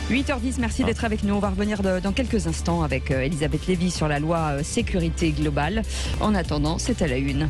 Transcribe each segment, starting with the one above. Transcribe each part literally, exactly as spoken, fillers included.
huit heures dix, merci d'être avec nous. On va revenir de, dans quelques instants avec euh, Elisabeth Lévy sur la loi euh, sécurité globale. En attendant, c'est à la une.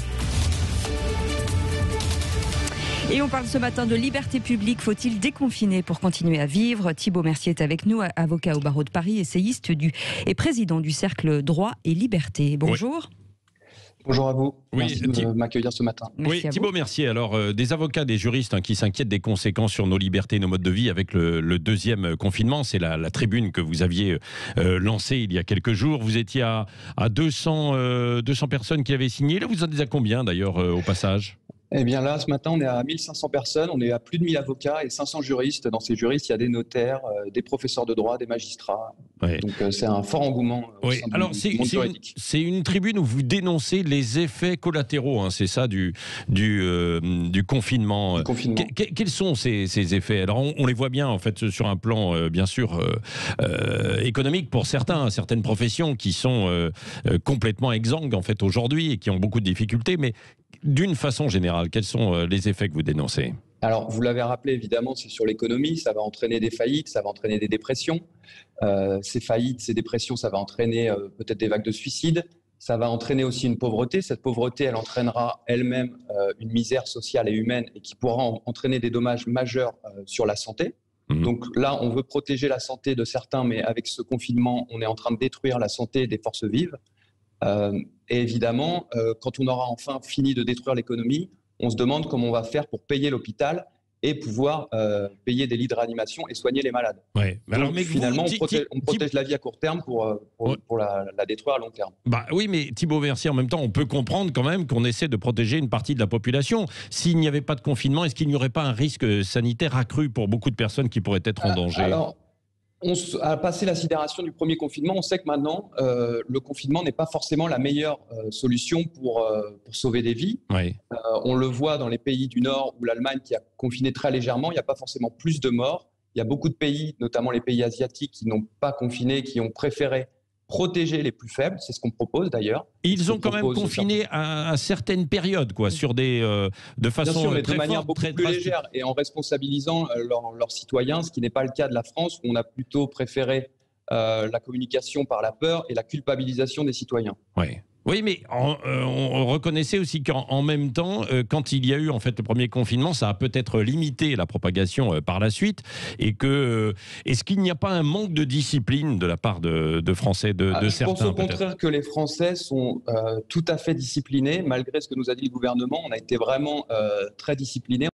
Et on parle ce matin de liberté publique. Faut-il déconfiner pour continuer à vivre? Thibaut Mercier est avec nous, avocat au barreau de Paris, essayiste du, et président du cercle Droit et Liberté. Bonjour. Oui. Bonjour à vous. Oui, Merci de m'accueillir ce matin. Oui, Thibaut Mercier. Alors, euh, des avocats, des juristes hein, qui s'inquiètent des conséquences sur nos libertés, nos modes de vie avec le, le deuxième confinement. C'est la, la tribune que vous aviez euh, lancée il y a quelques jours. Vous étiez à, à deux cents, euh, deux cents personnes qui avaient signé. Là, vous en êtes à combien d'ailleurs euh, au passage ? Eh bien là, ce matin, on est à mille cinq cents personnes, on est à plus de mille avocats et cinq cents juristes. Dans ces juristes, il y a des notaires, euh, des professeurs de droit, des magistrats. Ouais. Donc euh, c'est un fort engouement euh, au oui. sein Alors, du, c'est, du monde c'est, une, juridique. c'est une tribune où vous dénoncez les effets collatéraux, hein, c'est ça, du, du, euh, du confinement. Du confinement. Que, que, quels sont ces, ces effets? Alors, on, on les voit bien, en fait, sur un plan, euh, bien sûr, euh, euh, économique pour certains, certaines professions qui sont euh, euh, complètement exsangues, en fait, aujourd'hui et qui ont beaucoup de difficultés. Mais d'une façon générale, quels sont euh, les effets que vous dénoncez? Alors, vous l'avez rappelé, évidemment, c'est sur l'économie, ça va entraîner des faillites, ça va entraîner des dépressions. Euh, ces faillites, ces dépressions, ça va entraîner euh, peut-être des vagues de suicides. Ça va entraîner aussi une pauvreté. Cette pauvreté, elle entraînera elle-même euh, une misère sociale et humaine et qui pourra en, entraîner des dommages majeurs euh, sur la santé. Mmh. Donc là, on veut protéger la santé de certains, mais avec ce confinement, on est en train de détruire la santé des forces vives. Euh, et évidemment, euh, quand on aura enfin fini de détruire l'économie, on se demande comment on va faire pour payer l'hôpital et pouvoir euh, payer des lits de réanimation et soigner les malades. Ouais. Mais alors, Donc, mais finalement, vous, on protège, on protège la vie à court terme pour, pour, ouais. pour la, la détruire à long terme. Bah oui, mais Thibaut Mercier, en même temps, on peut comprendre quand même qu'on essaie de protéger une partie de la population. S'il n'y avait pas de confinement, est-ce qu'il n'y aurait pas un risque sanitaire accru pour beaucoup de personnes qui pourraient être en danger? Alors, on a passé la sidération du premier confinement. On sait que maintenant, euh, le confinement n'est pas forcément la meilleure euh, solution pour, euh, pour sauver des vies. Oui. Euh, on le voit dans les pays du Nord ou l'Allemagne qui a confiné très légèrement. Il n'y a pas forcément plus de morts. Il y a beaucoup de pays, notamment les pays asiatiques, qui n'ont pas confiné, qui ont préféré protéger les plus faibles. C'est ce qu'on propose d'ailleurs. Ils ont quand même confiné à, à certaines périodes, quoi, sur des, euh, de façon Bien sûr, mais très de manière forte, beaucoup très plus drastique. légère et en responsabilisant euh, leurs, leurs citoyens, ce qui n'est pas le cas de la France, où on a plutôt préféré euh, la communication par la peur et la culpabilisation des citoyens. Oui. Oui, mais on, euh, on reconnaissait aussi qu'en en même temps, euh, quand il y a eu en fait le premier confinement, ça a peut-être limité la propagation euh, par la suite. Et que euh, est-ce qu'il n'y a pas un manque de discipline de la part de, de Français, de, ah, de je certains? Je pense au contraire que les Français sont euh, tout à fait disciplinés, malgré ce que nous a dit le gouvernement. On a été vraiment euh, très disciplinés.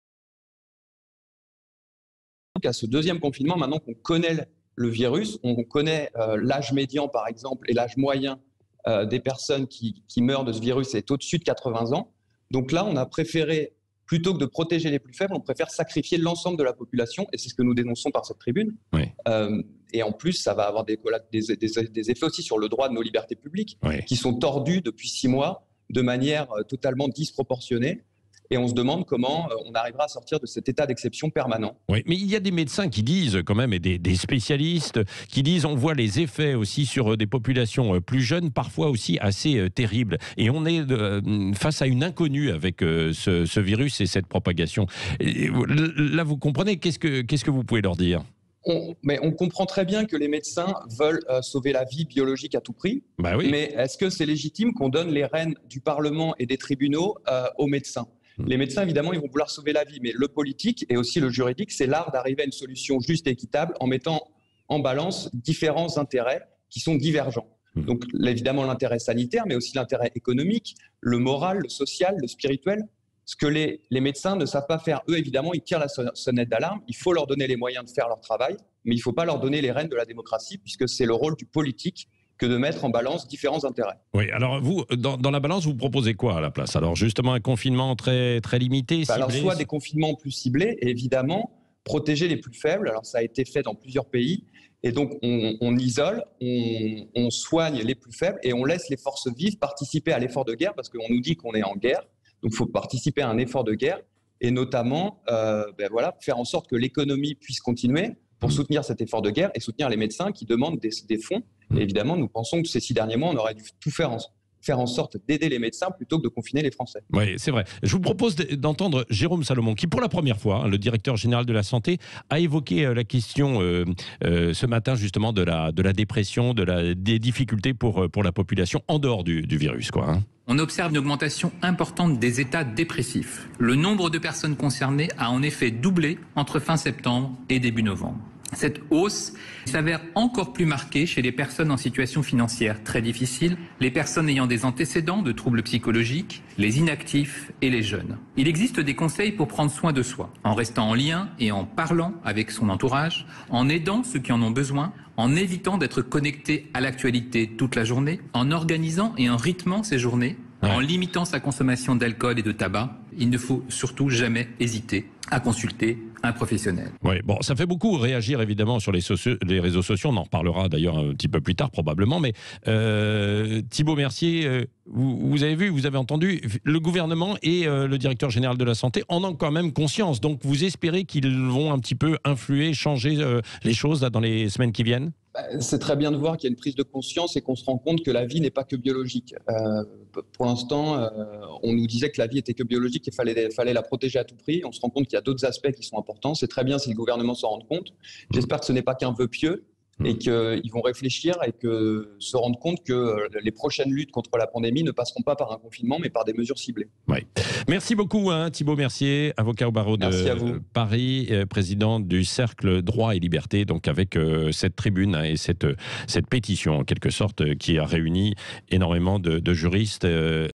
À ce deuxième confinement, maintenant qu'on connaît le virus, on connaît euh, l'âge médian par exemple et l'âge moyen Euh, des personnes qui, qui meurent de ce virus est au-dessus de quatre-vingts ans. Donc là, on a préféré, plutôt que de protéger les plus faibles, on préfère sacrifier l'ensemble de la population, et c'est ce que nous dénonçons par cette tribune. Oui. Euh, et en plus, ça va avoir des, des, des, des effets aussi sur le droit de nos libertés publiques, oui. qui sont tordus depuis six mois de manière totalement disproportionnée. Et on se demande comment on arrivera à sortir de cet état d'exception permanent. Oui, mais il y a des médecins qui disent quand même, et des, des spécialistes, qui disent on voit les effets aussi sur des populations plus jeunes, parfois aussi assez euh, terribles. Et on est euh, face à une inconnue avec euh, ce, ce virus et cette propagation. Et, là, vous comprenez, qu'est-ce que, qu'est-ce que vous pouvez leur dire ? On, mais on comprend très bien que les médecins veulent euh, sauver la vie biologique à tout prix. Bah oui. Mais est-ce que c'est légitime qu'on donne les rênes du Parlement et des tribunaux euh, aux médecins ? Les médecins, évidemment, ils vont vouloir sauver la vie, mais le politique et aussi le juridique, c'est l'art d'arriver à une solution juste et équitable en mettant en balance différents intérêts qui sont divergents. Donc, évidemment, l'intérêt sanitaire, mais aussi l'intérêt économique, le moral, le social, le spirituel. Ce que les, les médecins ne savent pas faire, eux, évidemment, ils tirent la sonnette d'alarme. Il faut leur donner les moyens de faire leur travail, mais il ne faut pas leur donner les rênes de la démocratie, puisque c'est le rôle du politique que de mettre en balance différents intérêts. Oui, alors vous, dans, dans la balance, vous proposez quoi à la place? Alors justement un confinement très, très limité, ciblé? Alors soit des confinements plus ciblés, et évidemment, protéger les plus faibles. Alors ça a été fait dans plusieurs pays, et donc on, on isole, on, on soigne les plus faibles, et on laisse les forces vives participer à l'effort de guerre, parce qu'on nous dit qu'on est en guerre, donc il faut participer à un effort de guerre, et notamment euh, ben voilà, faire en sorte que l'économie puisse continuer, pour soutenir cet effort de guerre et soutenir les médecins qui demandent des, des fonds. Et évidemment, nous pensons que ces six derniers mois, on aurait dû tout faire en, faire en sorte d'aider les médecins plutôt que de confiner les Français. Oui, c'est vrai. Je vous propose d'entendre Jérôme Salomon, qui pour la première fois, hein, le directeur général de la santé, a évoqué euh, la question euh, euh, ce matin justement de la, de la dépression, de la, des difficultés pour, pour la population en dehors du, du virus, quoi, hein. On observe une augmentation importante des états dépressifs. Le nombre de personnes concernées a en effet doublé entre fin septembre et début novembre. Cette hausse s'avère encore plus marquée chez les personnes en situation financière très difficile, les personnes ayant des antécédents de troubles psychologiques, les inactifs et les jeunes. Il existe des conseils pour prendre soin de soi, en restant en lien et en parlant avec son entourage, en aidant ceux qui en ont besoin, en évitant d'être connecté à l'actualité toute la journée, en organisant et en rythmant ses journées, ouais. en limitant sa consommation d'alcool et de tabac. Il ne faut surtout jamais hésiter à consulter un professionnel. Oui, bon, ça fait beaucoup réagir évidemment sur les, socio- les réseaux sociaux. On en reparlera d'ailleurs un petit peu plus tard probablement. Mais euh, Thibault Mercier, euh, vous, vous avez vu, vous avez entendu, le gouvernement et euh, le directeur général de la santé en ont quand même conscience. Donc vous espérez qu'ils vont un petit peu influer, changer euh, les choses là, dans les semaines qui viennent ? C'est très bien de voir qu'il y a une prise de conscience et qu'on se rend compte que la vie n'est pas que biologique. Euh, pour l'instant, euh, on nous disait que la vie était que biologique et il fallait, fallait la protéger à tout prix. On se rend compte qu'il y a d'autres aspects qui sont importants. C'est très bien si le gouvernement s'en rend compte. J'espère que ce n'est pas qu'un vœu pieux et qu'ils vont réfléchir et que se rendre compte que les prochaines luttes contre la pandémie ne passeront pas par un confinement, mais par des mesures ciblées. Oui. Merci beaucoup, hein, Thibault Mercier, avocat au barreau de Paris, euh, président du Cercle Droit et Liberté, donc avec euh, cette tribune hein, et cette, cette pétition, en quelque sorte, qui a réuni énormément de, de juristes. Euh,